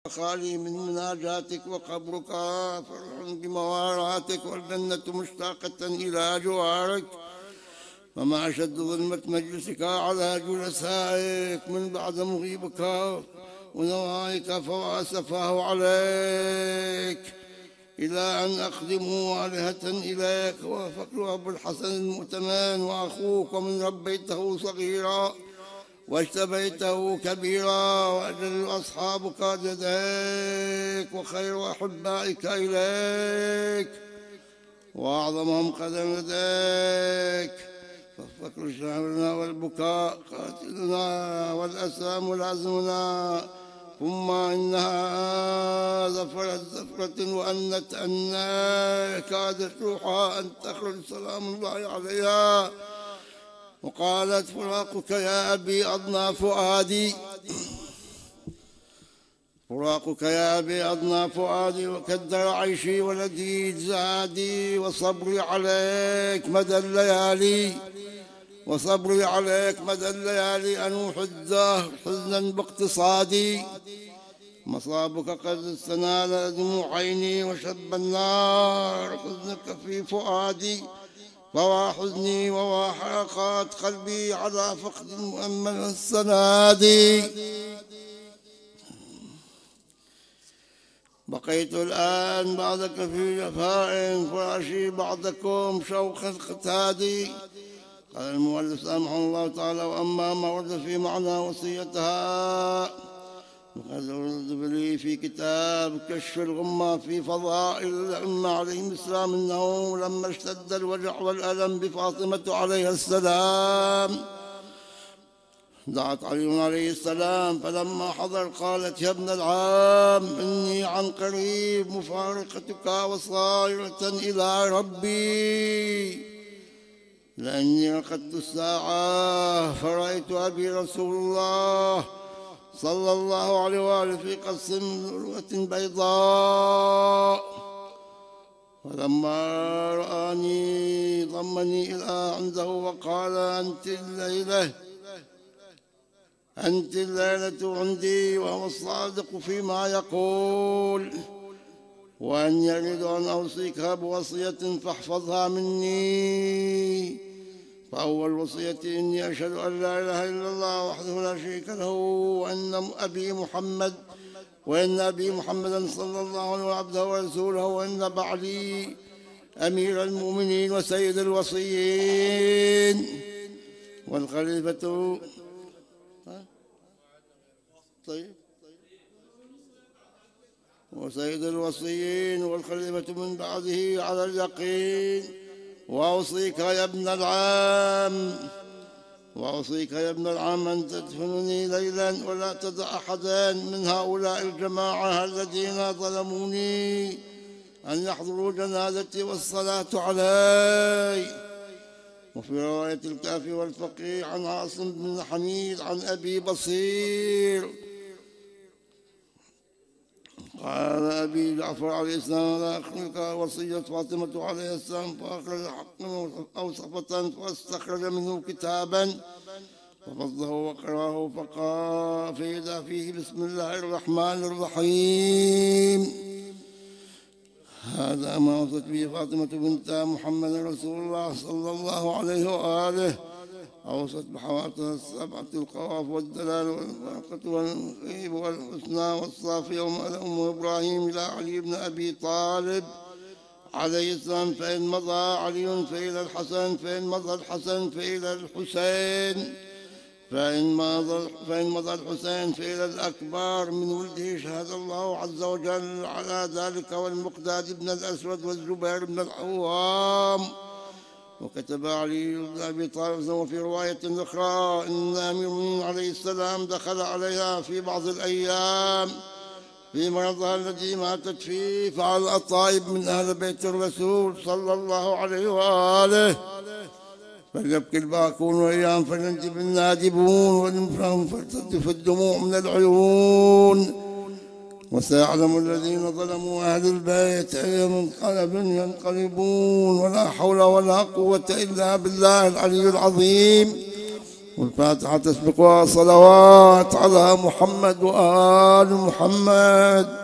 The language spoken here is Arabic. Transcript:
خالي من مناجاتك وقبرك فرح بمواراتك والجنة مشتاقة إلى جوارك. وما أشد ظلمة مجلسك على جلسائك من بعد مغيبك ونوايك فواسفاه عليك إلى أن أقدموا آلهة إليك وفقر أبو الحسن المؤتمن وأخوك ومن ربيته صغيرا واجتبيته كبيرا وأجل أصحابك جديك وخير أحبائك إليك وأعظمهم قدم يديك. فالفقر شعرنا والبكاء قاتلنا والأسى ملازمنا ثم إنها زفرت زفرة وأنت أنها كادت روحها أن تخرج سلام الله عليها وقالت فراقك يا أبي أضنى فؤادي فراقك يا أبي أضنى فؤادي وكدر عيشي ولذيذ زادي وصبري عليك مدى الليالي وصبري عليك مدى الليالي أنوح الدهر حزنا باقتصادي. مصابك قد استنال دموع عيني وشب النار حزنك في فؤادي ووا حزني ووا حرقات قلبي على فقد المؤمن السنادي. بقيت الآن بعدك في جفاء فراشي بعدكم شوق القتادي. قال المؤلف سامحه الله تعالى وأما ما ورد في معنى وصيتها وقد ورد لي في كتاب كشف الغمة في فضائل الأئمة عليهم السلام أنه لما اشتد الوجع والألم بفاطمة عليها السلام دعت علي عليه السلام فلما حضر قالت يا ابن العام إني عن قريب مفارقتك وصائرة إلى ربي لأني رقدت الساعة فرأيت أبي رسول الله صلى الله عليه وآله في قص من ذروة بيضاء فلما رآني ضمني إلى عنده وقال أنت الليلة عندي وهو الصادق فيما يقول وأن يريد أن أوصيك بوصية فاحفظها مني. فأول وصية إني أشهد أن لا إله إلا الله وحده لا شريك له وأن أبي محمدا صلى الله عليه وسلم عبده ورسوله وأن بعلي أمير المؤمنين وسيد الوصيين والخليفة وسيد الوصيين والخليفة من بعده على اليقين. وأوصيك يا ابن العام أن تدفنني ليلا ولا تدع أحدا من هؤلاء الجماعة الذين ظلموني أن يحضروا جنازتي والصلاة علي. وفي رواية الكافي والفقيه عن عاصم بن حميد عن أبي بصير قال أبي جعفر عليه السلام لا أخلق وصية فاطمة عليه السلام فأخرج حقا أو صفة فاستخرج منه كتابا ففضه وقراه فقال فإذا فيه بسم الله الرحمن الرحيم. هذا ما وصت به فاطمة بنت محمد رسول الله صلى الله عليه وآله. أوصت بحواتها السبعة القواف والدلال والفرقة والخيب والحسنى والصافية ومال أم إبراهيم إلى علي بن أبي طالب عليه السلام فإن مضى علي فإلى الحسن فإن مضى الحسن فإلى الحسين فإن مضى الحسين فإلى الأكبر من ولده شهد الله عز وجل على ذلك والمقداد بن الأسود والزبير بن العوام. وكتب علي بن أبي طالب. وفي رواية أخرى إن أمير المؤمنين عليه السلام دخل عليها في بعض الأيام في مرضها الذي ماتت فيه فعلى الطائب من أهل بيت الرسول صلى الله عليه وآله فليبكي الباكون وإياهم فلينجب النادبون والمفرهم فلتدف الدموع من العيون وسيعلم الذين ظلموا أهل البيت أي منقلب ينقلبون ولا حول ولا قوة إلا بالله العلي العظيم. والفاتحة تسبقها صلوات على محمد وآل محمد.